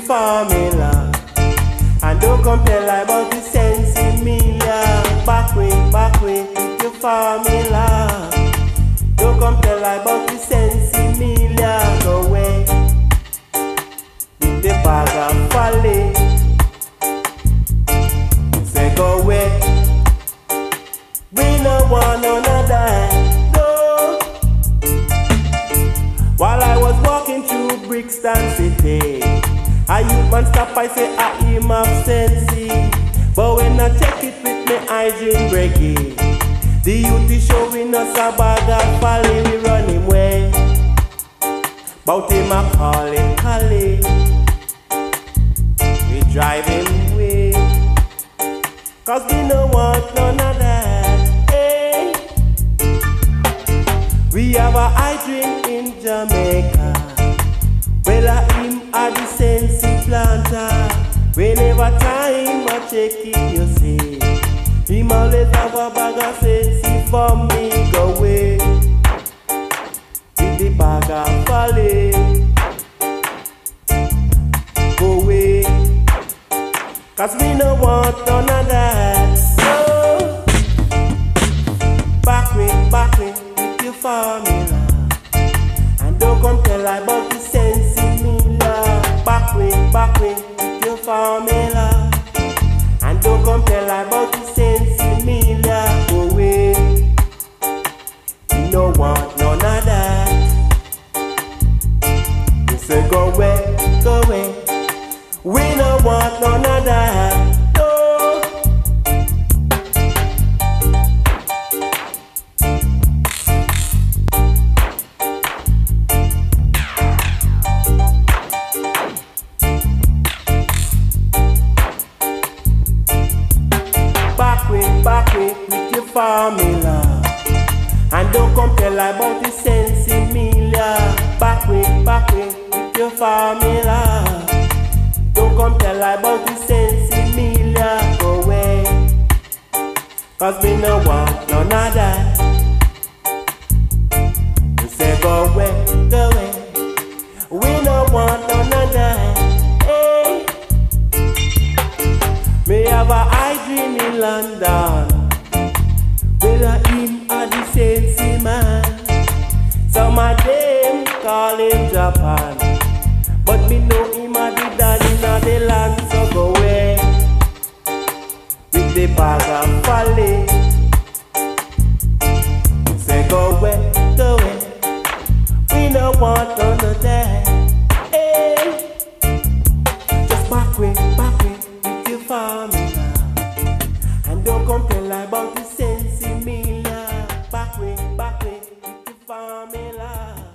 formula. And don't compare like about the sensimilia. Back with your formula. Don't compare like about the sensimilia. Go away with the bag of folly. Say go away. We no want another. No. While I was walking through Brixton City, a youth man stop, I say I him of sensey. But when I check it with me, I drink reggae. The youth is showing us a bag of folly, we run him way. Bout him a call him collie. We drive him away, cause we no want none of that. Hey. We have a high drink in Jamaica. Well, I him a the sensey planter. Whenever time I check it, you see, him always have a bag of sensey for me. Go away with the bag of folly. Go away, cause we no want none of that. No. Back with your formula. And don't come tell I about the sensimilia. Back with your formula. And don't come tell I about the sensimilia. Go away, we no want none of that. We say go away, we no want none of that. No. Back with your formula. And don't compare like about the sensimilia. Back with your formula. Don't compare like about the sensimilia. Go away, cause we no want none of that. We say go away, we no want none of that. Hey. Me have a high dream in London. Well, I him a the sensey man. Some of them call him Japan, but me know him a the daddy in the land. So go away with the bag of folly. Say go away, we no want none of that. Hey. Just back with your formula. And don't complain like about the sensimilia. Back with your formula.